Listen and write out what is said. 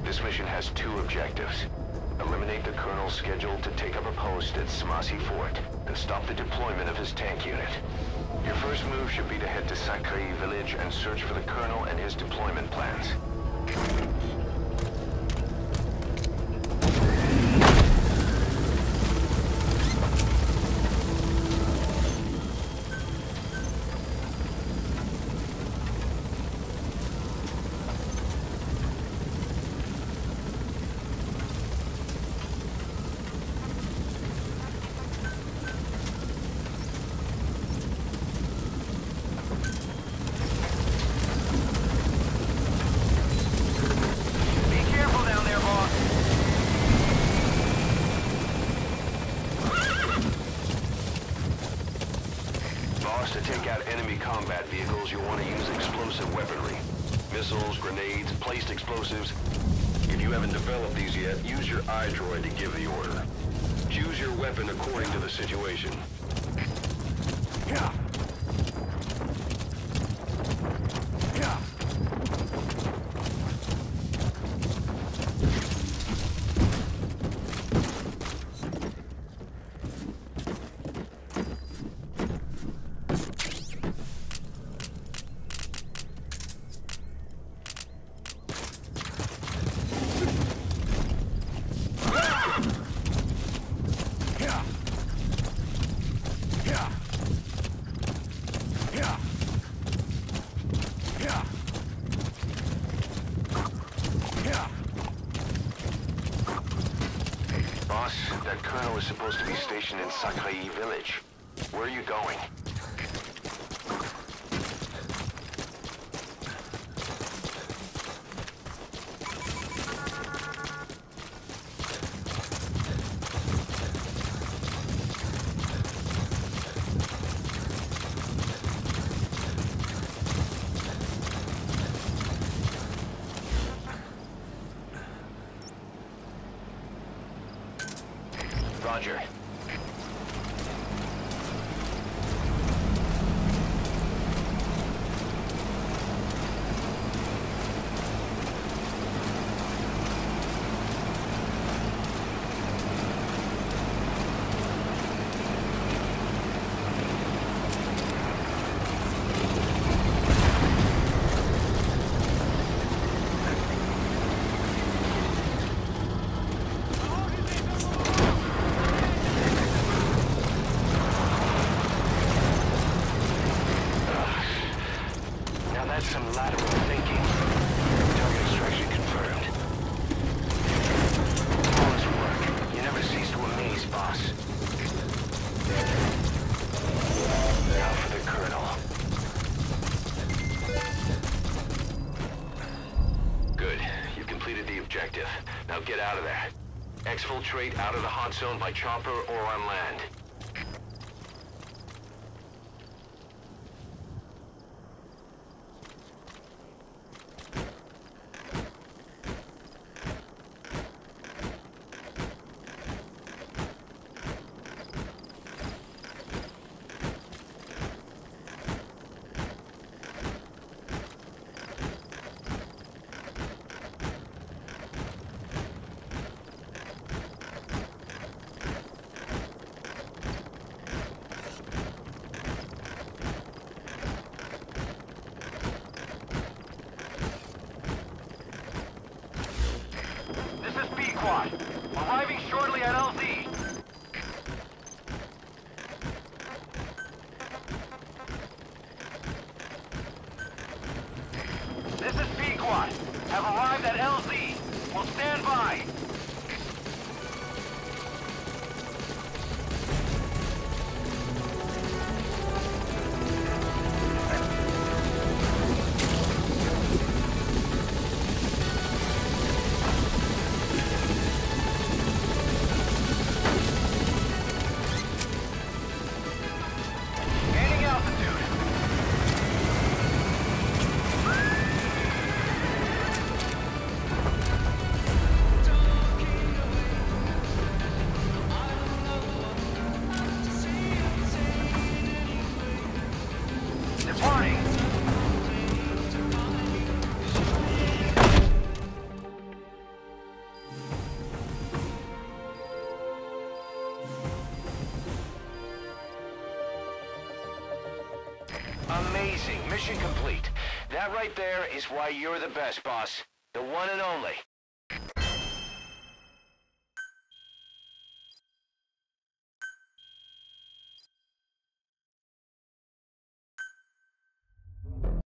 This mission has two objectives. Eliminate the Colonel scheduled to take up a post at Smasi Fort, and stop the deployment of his tank unit. Your first move should be to head to Sacré village and search for the Colonel and his deployment plans. To take out enemy combat vehicles, you'll want to use explosive weaponry. Missiles, grenades, placed explosives. If you haven't developed these yet, use your iDroid to give the order. Choose your weapon according to the situation. Yeah. Boss, that Colonel is supposed to be stationed in Sacré village. Where are you going? Roger. Some lateral thinking. Target extraction confirmed. Flawless work. You never cease to amaze, boss. Now for the Colonel. Good. You've completed the objective. Now get out of there. Exfiltrate out of the hot zone by chopper or on land. Arriving shortly at LZ. This is Pequod. Have arrived at LZ. Will stand by. Amazing. Mission complete. That right there is why you're the best, boss. The one and only.